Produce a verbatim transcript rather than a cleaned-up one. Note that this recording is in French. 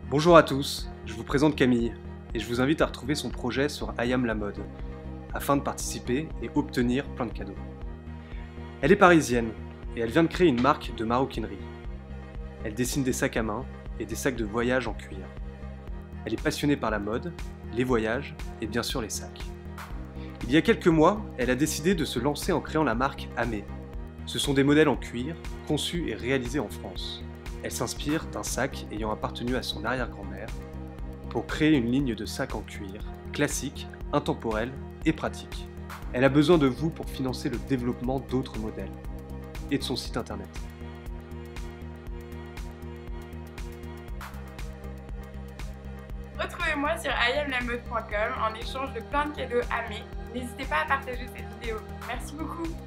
Bonjour à tous, je vous présente Camille et je vous invite à retrouver son projet sur I Am la mode afin de participer et obtenir plein de cadeaux. Elle est parisienne et elle vient de créer une marque de maroquinerie. Elle dessine des sacs à main et des sacs de voyage en cuir. Elle est passionnée par la mode, les voyages et bien sûr les sacs. Il y a quelques mois, elle a décidé de se lancer en créant la marque Amé. Ce sont des modèles en cuir, conçus et réalisés en France. Elle s'inspire d'un sac ayant appartenu à son arrière-grand-mère pour créer une ligne de sacs en cuir, classique, intemporel et pratique. Elle a besoin de vous pour financer le développement d'autres modèles et de son site internet. Retrouvez-moi sur i am la mode point com en échange de plein de cadeaux Amé. N'hésitez pas à partager cette vidéo. Merci beaucoup.